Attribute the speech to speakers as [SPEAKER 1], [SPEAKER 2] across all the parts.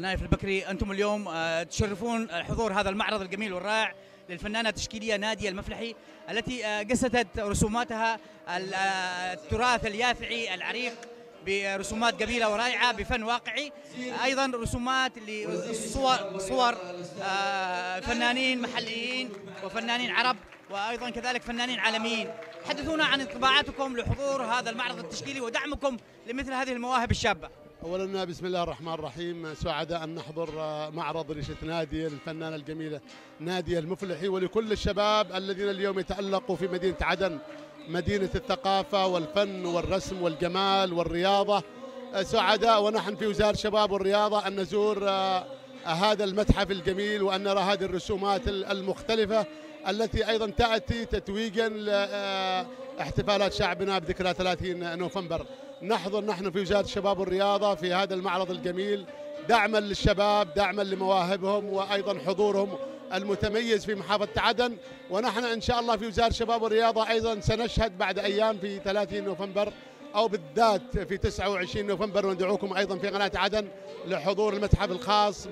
[SPEAKER 1] نايف البكري، أنتم اليوم تشرفون حضور هذا المعرض الجميل والرائع للفنانة التشكيلية نادية المفلحي، التي جسدت رسوماتها التراث اليافعي العريق برسومات جميلة ورائعة بفن واقعي، أيضا رسومات صور فنانين محليين وفنانين عرب وأيضا كذلك فنانين عالميين. حدثونا عن انطباعاتكم لحضور هذا المعرض التشكيلي ودعمكم لمثل هذه المواهب الشابة.
[SPEAKER 2] أولا بسم الله الرحمن الرحيم، سعداء أن نحضر معرض ريشة نادية للفنانة الجميلة نادية المفلحي، ولكل الشباب الذين اليوم يتألقوا في مدينة عدن، مدينة الثقافة والفن والرسم والجمال والرياضة. سعداء ونحن في وزارة الشباب والرياضة أن نزور هذا المتحف الجميل وأن نرى هذه الرسومات المختلفة التي أيضا تأتي تتويجا لاحتفالات شعبنا بذكرى 30 نوفمبر. نحضر نحن في وزارة الشباب والرياضة في هذا المعرض الجميل دعما للشباب، دعما لمواهبهم، وأيضا حضورهم المتميز في محافظة عدن. ونحن إن شاء الله في وزارة الشباب والرياضة أيضا سنشهد بعد أيام في 30 نوفمبر أو بالذات في 29 نوفمبر، وندعوكم أيضا في قناة عدن لحضور المتحف الخاص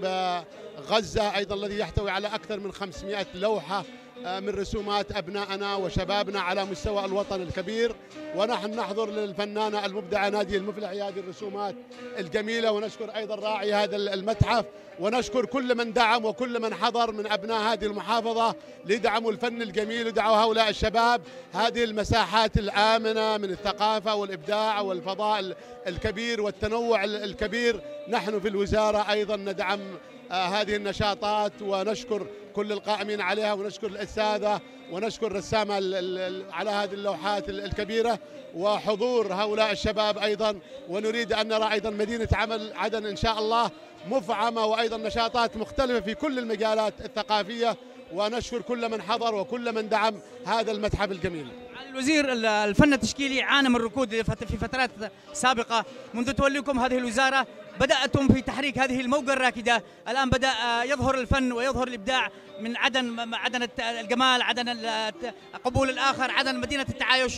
[SPEAKER 2] بغزة أيضا الذي يحتوي على أكثر من 500 لوحة من رسومات أبنائنا وشبابنا على مستوى الوطن الكبير. ونحن نحضر للفنانة المبدعة نادية المفلحي هذه الرسومات الجميلة، ونشكر أيضا راعي هذا المتحف، ونشكر كل من دعم وكل من حضر من أبناء هذه المحافظة ليدعموا الفن الجميل ودعوا هؤلاء الشباب هذه المساحات الآمنة من الثقافة والإبداع والفضاء الكبير والتنوع الكبير. نحن في الوزارة أيضا ندعم هذه النشاطات ونشكر كل القائمين عليها، ونشكر الأستاذة ونشكر الرسامة على هذه اللوحات الكبيرة وحضور هؤلاء الشباب أيضا. ونريد أن نرى أيضا مدينة عدن إن شاء الله مفعمة وأيضا نشاطات مختلفة في كل المجالات الثقافية. ونشكر كل من حضر وكل من دعم هذا المتحف الجميل.
[SPEAKER 1] الوزير، الفن التشكيلي عانى من ركود في فترات سابقة. منذ توليكم هذه الوزارة بدأتم في تحريك هذه الموجة الراكدة، الآن بدأ يظهر الفن ويظهر الإبداع من عدن الجمال، عدن قبول الآخر، عدن مدينة التعايش.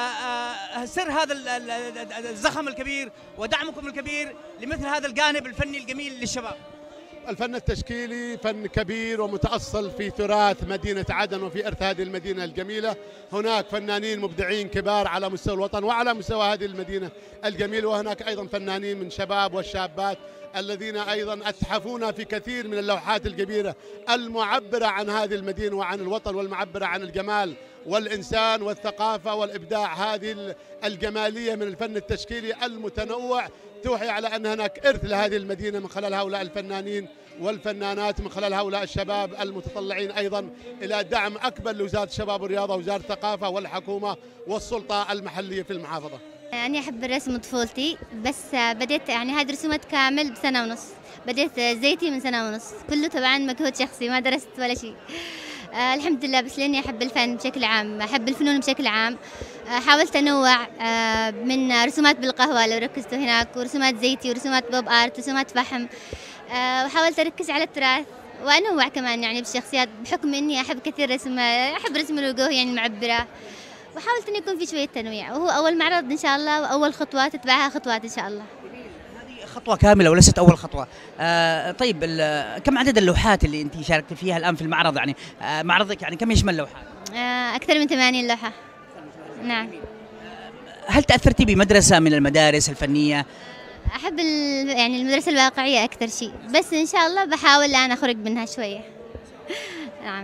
[SPEAKER 1] سر هذا الزخم الكبير ودعمكم الكبير لمثل هذا الجانب الفني الجميل للشباب.
[SPEAKER 2] الفن التشكيلي فن كبير ومتأصل في تراث مدينة عدن وفي إرث هذه المدينة الجميلة. هناك فنانين مبدعين كبار على مستوى الوطن وعلى مستوى هذه المدينة الجميلة، وهناك أيضا فنانين من شباب والشابات الذين أيضا أتحفونا في كثير من اللوحات الكبيرة المعبرة عن هذه المدينة وعن الوطن، والمعبرة عن الجمال والإنسان والثقافة والإبداع. هذه الجمالية من الفن التشكيلي المتنوع توحي على أن هناك إرث لهذه المدينة من خلال هؤلاء الفنانين والفنانات، من خلال هؤلاء الشباب المتطلعين أيضا إلى دعم أكبر لوزارة الشباب والرياضة ووزارة الثقافة والحكومة والسلطة المحلية في المحافظة.
[SPEAKER 3] أنا أحب الرسم طفولتي، بس بديت هذه رسومات كامل بسنة ونص. بديت زيتي من سنة ونص، كله طبعا مجهود شخصي، ما درست ولا شيء. الحمد لله، بس لأني أحب الفن بشكل عام، أحب الفنون بشكل عام. حاولت أنوع من رسومات بالقهوة لو ركزتوا هناك، ورسومات زيتي ورسومات بوب آرت ورسومات فحم. وحاولت أركز على التراث وأنوع كمان بالشخصيات، بحكم إني أحب كثير أحب رسم الوجوه معبرة، وحاولت إن يكون في شوية تنويع. وهو أول معرض إن شاء الله، وأول خطوة تتبعها خطوات إن شاء الله.
[SPEAKER 1] خطوة كاملة وليست أول خطوة. طيب، كم عدد اللوحات اللي أنت شاركت فيها الآن في المعرض؟ معرضك كم يشمل لوحات؟
[SPEAKER 3] أكثر من 80 لوحة. نعم.
[SPEAKER 1] هل تأثرتي بمدرسة من المدارس الفنية؟
[SPEAKER 3] أحب المدرسة الواقعية أكثر شيء، بس إن شاء الله بحاول الآن أخرج منها شوية. نعم،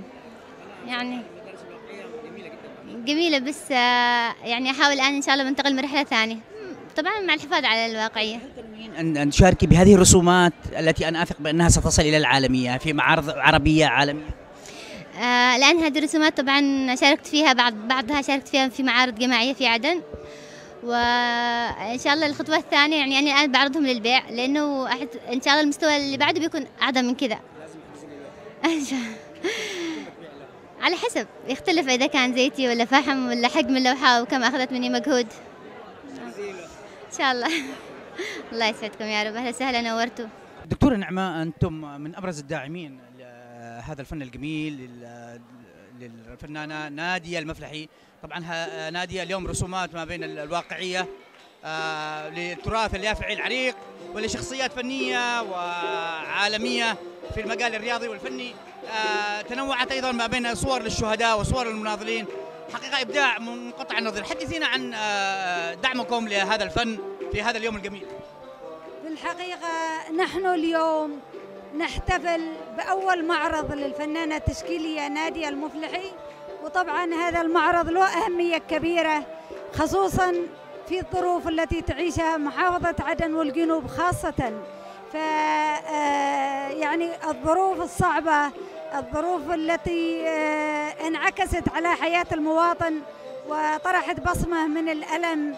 [SPEAKER 3] جميلة، بس أحاول الآن إن شاء الله بنتقل مرحلة ثانية، طبعا مع الحفاظ على الواقعية.
[SPEAKER 1] أن تشاركي بهذه الرسومات التي أنا أثق بأنها ستصل إلى العالمية في معارض عربية عالمية؟
[SPEAKER 3] الآن هذه الرسومات طبعا شاركت فيها، بعضها شاركت فيها في معارض جماعية في عدن، وإن شاء الله الخطوة الثانية أنا الآن بعرضهم للبيع، لأنه إن شاء الله المستوى اللي بعده بيكون أعظم من كذا. على حسب، يختلف إذا كان زيتي ولا فحم ولا حجم اللوحة وكم أخذت مني مجهود. إن شاء الله. الله يسعدكم يا رب، أهلا وسهلا، نورتوا.
[SPEAKER 1] دكتورة نعمة، أنتم من أبرز الداعمين لهذا الفن الجميل للفنانة نادية المفلحي. طبعا نادية اليوم رسومات ما بين الواقعية للتراث اليافعي العريق ولشخصيات فنية وعالمية في المجال الرياضي والفني. تنوعت أيضا ما بين صور للشهداء وصور للمناضلين، حقيقة إبداع منقطع النظير. حدثينا عن دعمكم لهذا الفن في هذا اليوم الجميل.
[SPEAKER 4] بالحقيقة نحن اليوم نحتفل بأول معرض للفنانة التشكيلية نادية المفلحي، وطبعا هذا المعرض له أهمية كبيرة خصوصا في الظروف التي تعيشها محافظة عدن والجنوب خاصة. يعني الظروف الصعبة، الظروف التي انعكست على حياة المواطن وطرحت بصمة من الألم،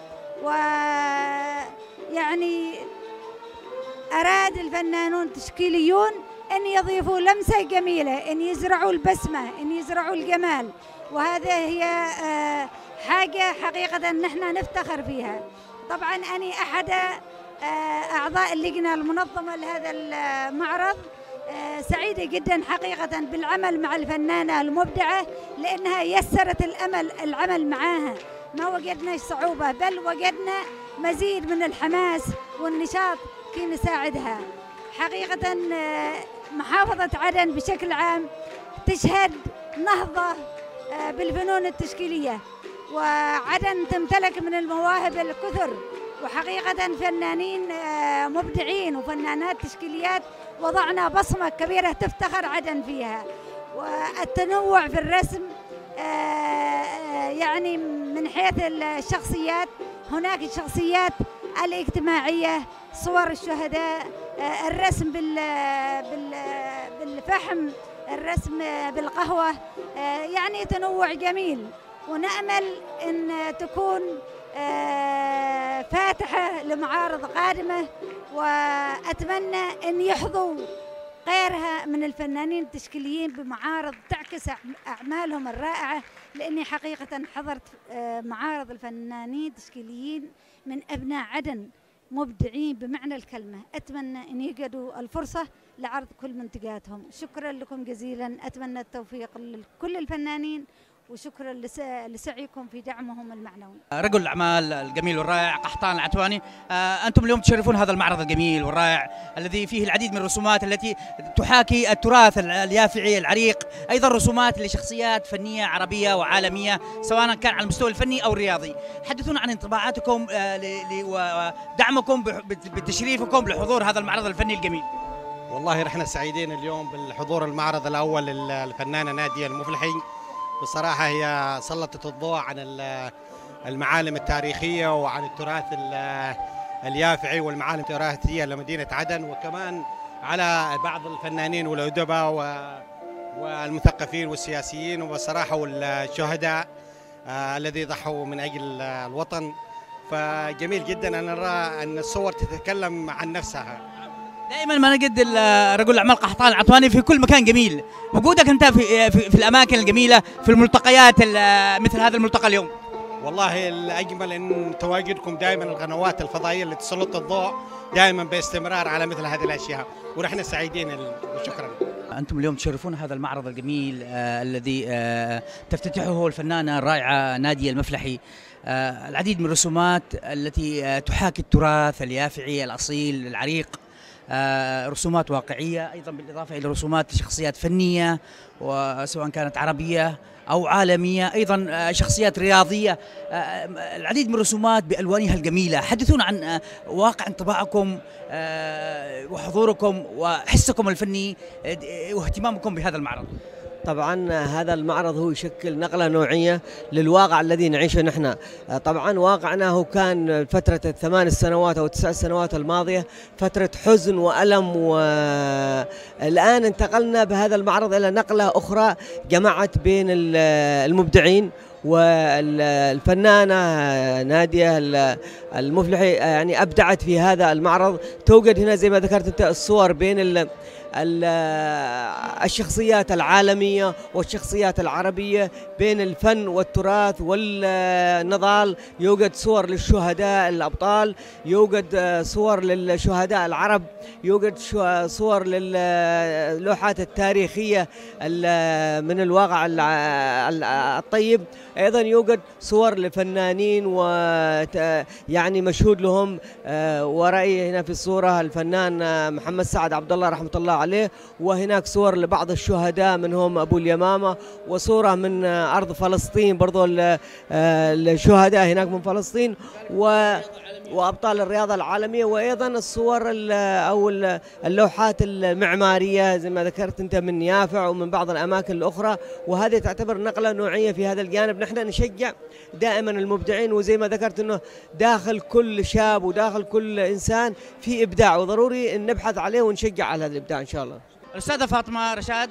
[SPEAKER 4] ويعني أراد الفنانون التشكيليون أن يضيفوا لمسة جميلة، أن يزرعوا البسمة، أن يزرعوا الجمال، وهذا هي حاجة حقيقة نحن نفتخر فيها. طبعا أنا أحد أعضاء اللجنة المنظمة لهذا المعرض، سعيدة جدا حقيقة بالعمل مع الفنانة المبدعة، لأنها يسرت العمل معها، ما وجدنا صعوبة بل وجدنا مزيد من الحماس والنشاط كي نساعدها. حقيقة محافظة عدن بشكل عام تشهد نهضة بالفنون التشكيلية، وعدن تمتلك من المواهب الكثر، وحقيقة فنانين مبدعين وفنانات تشكيليات وضعنا بصمة كبيرة تفتخر عدن فيها. والتنوع في الرسم يعني من حيث الشخصيات، هناك الشخصيات الاجتماعية، صور الشهداء، الرسم بالفحم، الرسم بالقهوة، يعني تنوع جميل. ونأمل أن تكون فاتحة لمعارض قادمة، وأتمنى أن يحظوا غيرها من الفنانين التشكيليين بمعارض تعكس أعمالهم الرائعة، لأني حقيقة حضرت معارض الفنانين التشكيليين من أبناء عدن مبدعين بمعنى الكلمة. أتمنى أن يجدوا الفرصة لعرض كل منتجاتهم. شكرا لكم جزيلا، أتمنى التوفيق لكل الفنانين، وشكرا لسعيكم في دعمهم المعنوي.
[SPEAKER 1] رجل الأعمال الجميل والرائع قحطان العتواني، أنتم اليوم تشرفون هذا المعرض الجميل والرائع الذي فيه العديد من الرسومات التي تحاكي التراث اليافعي العريق، أيضا رسومات لشخصيات فنية عربية وعالمية سواء كان على المستوى الفني أو الرياضي. حدثونا عن انطباعاتكم ودعمكم بتشريفكم لحضور هذا المعرض الفني الجميل.
[SPEAKER 5] والله نحن سعيدين اليوم بالحضور المعرض الأول للفنانة نادية المفلحي. بصراحة هي سلطت الضوء عن المعالم التاريخية وعن التراث اليافعي والمعالم التراثية لمدينة عدن، وكمان على بعض الفنانين والأدباء والمثقفين والسياسيين وبصراحة والشهداء الذي ضحوا من أجل الوطن. فجميل جدا أن نرى أن الصور تتكلم عن نفسها.
[SPEAKER 1] دائما ما نجد رجل الاعمال قحطان العتواني في كل مكان جميل. وجودك انت في الاماكن الجميله، في الملتقيات مثل هذا الملتقى اليوم.
[SPEAKER 5] والله الاجمل ان تواجدكم دائما القنوات الفضائيه اللي تسلط الضوء دائما باستمرار على مثل هذه الاشياء، ونحن سعيدين وشكرا.
[SPEAKER 1] انتم اليوم تشرفون هذا المعرض الجميل الذي تفتتحه الفنانه الرائعه نادية المفلحي. العديد من الرسومات التي تحاكي التراث اليافعي الاصيل العريق، رسومات واقعية أيضا بالإضافة إلى رسومات شخصيات فنية وسواء كانت عربية أو عالمية، أيضا شخصيات رياضية، العديد من الرسومات بألوانها الجميلة. حدثونا عن واقع انطباعكم وحضوركم وحسكم الفني واهتمامكم بهذا المعرض.
[SPEAKER 6] طبعا هذا المعرض هو يشكل نقلة نوعية للواقع الذي نعيشه نحن. طبعا واقعنا هو كان فترة ال8 سنوات أو 9 سنوات الماضية فترة حزن وألم، والآن انتقلنا بهذا المعرض إلى نقلة أخرى جمعت بين المبدعين، والفنانة نادية المفلحي يعني أبدعت في هذا المعرض. توجد هنا زي ما ذكرت أنت الصور بين الشخصيات العالمية والشخصيات العربية، بين الفن والتراث والنضال. يوجد صور للشهداء الأبطال، يوجد صور للشهداء العرب، يوجد صور للوحات التاريخية من الواقع الطيب. أيضا يوجد صور لفنانين ويعني مشهود لهم، ورأي هنا في الصورة الفنان محمد سعد عبد الله رحمة الله عليه، وهناك صور لبعض الشهداء منهم أبو اليمامة، وصورة من أرض فلسطين برضو الشهداء هناك من فلسطين وأبطال الرياضة العالمية، وأيضا الصور أو اللوحات المعمارية زي ما ذكرت أنت من يافع ومن بعض الأماكن الأخرى. وهذه تعتبر نقلة نوعية في هذا الجانب. نحن نشجع دائما المبدعين، وزي ما ذكرت أنه داخل كل شاب وداخل كل إنسان في إبداع، وضروري أن نبحث عليه ونشجع على هذا الإبداع إن شاء الله.
[SPEAKER 1] الأستاذة فاطمة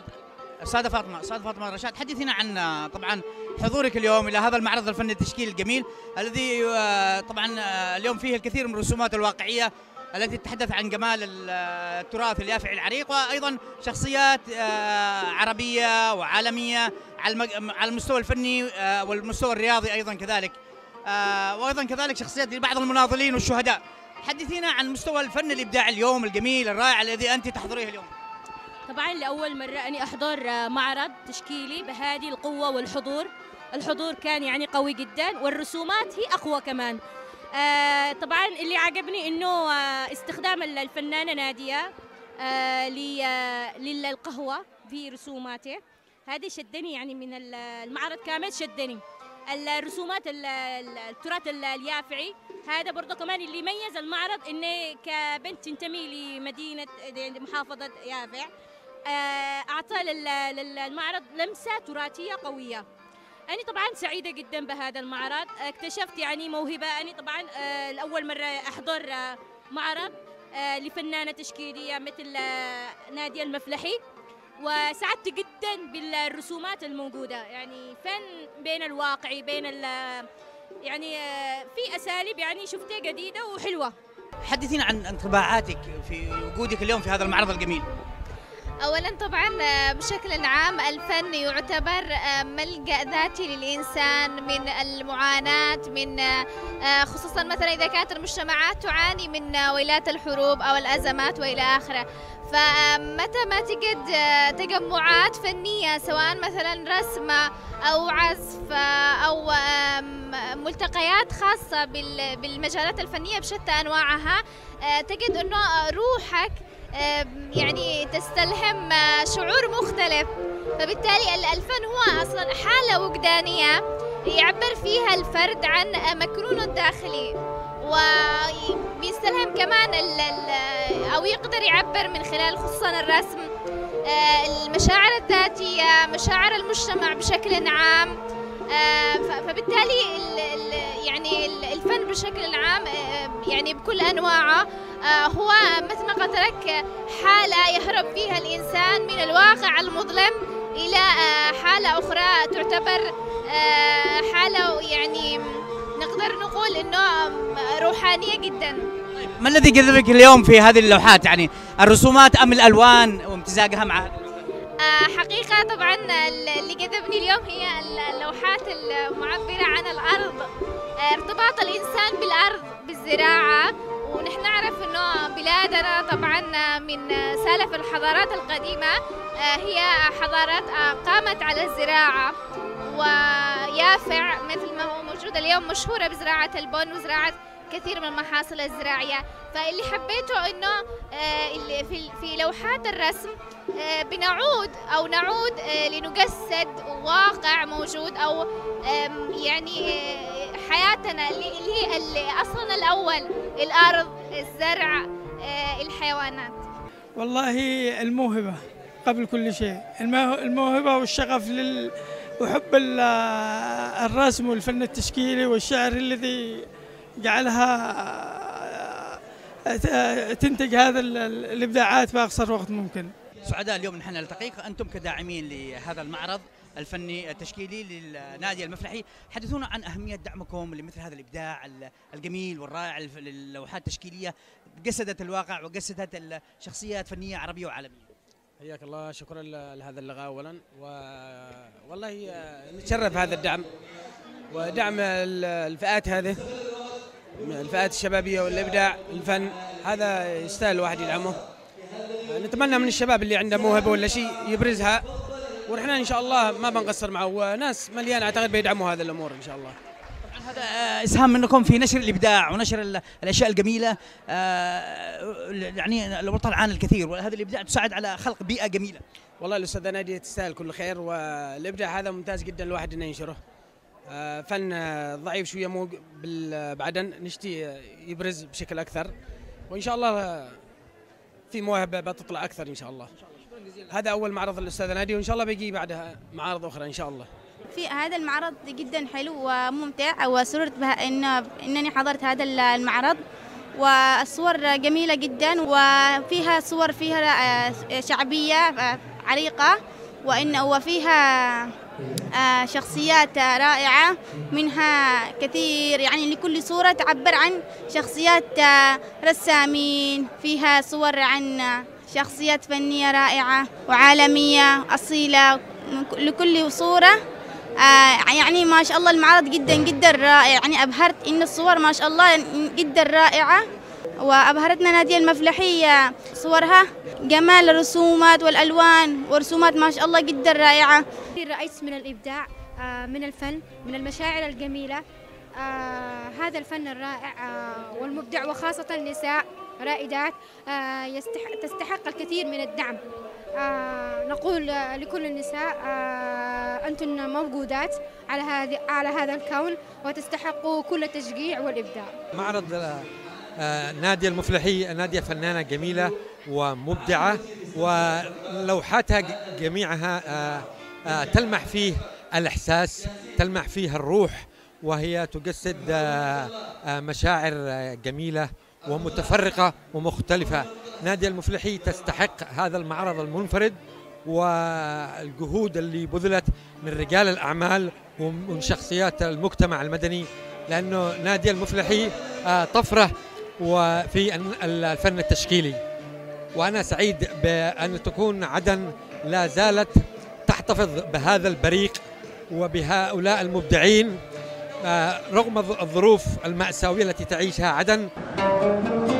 [SPEAKER 1] رشاد، حدثينا عن طبعا حضورك اليوم إلى هذا المعرض الفني التشكيلي الجميل الذي طبعا اليوم فيه الكثير من الرسومات الواقعية التي تتحدث عن جمال التراث اليافعي العريق، وأيضا شخصيات عربية وعالمية على المستوى الفني والمستوى الرياضي أيضا كذلك، وأيضا كذلك شخصيات لبعض المناضلين والشهداء. حدثينا عن مستوى الفن الإبداعي اليوم الجميل الرائع الذي أنت تحضريه اليوم.
[SPEAKER 7] طبعا لأول مرة أني أحضر معرض تشكيلي بهذه القوة والحضور. الحضور كان يعني قوي جدا، والرسومات هي أقوى كمان. طبعا اللي عجبني إنه استخدام الفنانة نادية للقهوة في رسوماته، هذه شدني يعني من المعرض كامل شدني. الرسومات التراث اليافعي هذا برضه كمان اللي يميز المعرض، إني كبنت تنتمي لمدينة محافظة يافع أعطى للمعرض لمسة تراثية قوية. أنا طبعا سعيدة جدا بهذا المعرض، اكتشفت يعني موهبة. أنا طبعا لأول مرة أحضر معرض لفنانة تشكيلية مثل نادية المفلحي، وسعدت جدا بالرسومات الموجودة، يعني فن بين الواقعي بين يعني في أساليب يعني شفتها جديدة وحلوة.
[SPEAKER 1] حدثينا عن انطباعاتك في وجودك اليوم في هذا المعرض الجميل.
[SPEAKER 8] أولاً طبعاً بشكل عام الفن يعتبر ملجأ ذاتي للإنسان من المعاناة، من خصوصاً مثلاً إذا كانت المجتمعات تعاني من ويلات الحروب أو الأزمات وإلى آخره. فمتى ما تجد تجمعات فنية سواء مثلاً رسم أو عزف أو ملتقيات خاصة بالمجالات الفنية بشتى أنواعها، تجد أنه روحك يعني تستلهم شعور مختلف. فبالتالي الفن هو أصلا حالة وجدانية يعبر فيها الفرد عن مكنونه الداخلي، وبيستلهم كمان أو يقدر يعبر من خلال خصوصا الرسم المشاعر الذاتية، مشاعر المجتمع بشكل عام. فبالتالي يعني الفن بشكل عام يعني بكل أنواعه هو مثل ما قلت لك حالة يهرب فيها الإنسان من الواقع المظلم إلى حالة أخرى تعتبر حالة يعني نقدر نقول إنه روحانية جدا.
[SPEAKER 1] ما الذي جذبك اليوم في هذه اللوحات، يعني الرسومات أم الألوان وامتزاجها مع
[SPEAKER 8] حقيقة طبعا اللي جذبني اليوم هي اللوحات المعبرة عن الأرض، ارتباط الإنسان بالأرض بالزراعة. ونحن نعرف أنه بلادنا طبعا من سالف الحضارات القديمة هي حضارات قامت على الزراعة، ويافع مثل ما هو موجود اليوم مشهورة بزراعة البن وزراعة كثير من المحاصيل الزراعية. فاللي حبيته انه في لوحات الرسم نعود لنجسد واقع موجود، او يعني حياتنا اللي اصلنا الاول الارض، الزرع، الحيوانات.
[SPEAKER 9] والله الموهبة قبل كل شيء، الموهبة والشغف وحب الرسم والفن التشكيلي والشعر الذي جعلها تنتج هذا الإبداعات في أقصر وقت ممكن.
[SPEAKER 1] سعداء اليوم نحن نلتقيك أنتم كداعمين لهذا المعرض الفني التشكيلي للنادي المفلحي. حدثونا عن أهمية دعمكم لمثل هذا الإبداع الجميل والرائع للوحات التشكيلية جسدت الواقع وجسدت شخصيات فنية عربية وعالمية.
[SPEAKER 10] حياك الله، شكرا لهذا اللقاء اولا، والله نتشرف هذا الدعم ودعم الفئات هذه، الفئات الشبابيه والابداع الفن، هذا يستاهل الواحد يدعمه. نتمنى من الشباب اللي عنده موهبه ولا شيء يبرزها، ونحن ان شاء الله ما بنقصر معه، وناس مليان اعتقد بيدعموا هذه الامور ان شاء الله.
[SPEAKER 1] هذا اسهام منكم في نشر الابداع ونشر الاشياء الجميله، يعني الوطن عانى الكثير، وهذا الابداع تساعد على خلق بيئه جميله.
[SPEAKER 10] والله الاستاذه ناديه تستاهل كل خير، والابداع هذا ممتاز جدا الواحد انه ينشره. فن ضعيف شويه مو بعدن، نشتي يبرز بشكل اكثر، وان شاء الله في مواهب بتطلع اكثر ان شاء الله. هذا اول معرض للاستاذه ناديه، وان شاء الله بيجي بعدها معارض اخرى ان شاء الله.
[SPEAKER 11] في هذا المعرض جدا حلو وممتع، وسررت انني حضرت هذا المعرض، والصور جميله جدا، وفيها صور فيها شعبيه عريقه، وفيها شخصيات رائعه، منها كثير يعني لكل صوره تعبر عن شخصيات رسامين، فيها صور عن شخصيات فنيه رائعه وعالميه اصيله، لكل صوره يعني ما شاء الله المعرض جدا جدا رائع، يعني أبهرت إن الصور ما شاء الله جدا رائعة، وأبهرتنا نادية المفلحية صورها جمال الرسومات والألوان، ورسومات ما شاء الله جدا رائعة.
[SPEAKER 12] رأيت من الإبداع، من الفن، من المشاعر الجميلة، هذا الفن الرائع والمبدع، وخاصة النساء رائدات تستحق الكثير من الدعم. نقول لكل النساء أنتن موجودات على هذا الكون، وتستحقوا كل التشجيع والإبداع.
[SPEAKER 13] معرض نادية المفلحي، نادية فنانة جميلة ومبدعة، ولوحاتها جميعها تلمح فيه الإحساس، تلمح فيه الروح، وهي تجسد مشاعر جميلة ومتفرقة ومختلفة. نادية المفلحي تستحق هذا المعرض المنفرد، والجهود اللي بذلت من رجال الأعمال ومن شخصيات المجتمع المدني، لأنه نادية المفلحي طفرة وفي الفن التشكيلي. وأنا سعيد بأن تكون عدن لا زالت تحتفظ بهذا البريق وبهؤلاء المبدعين رغم الظروف المأساوية التي تعيشها عدن.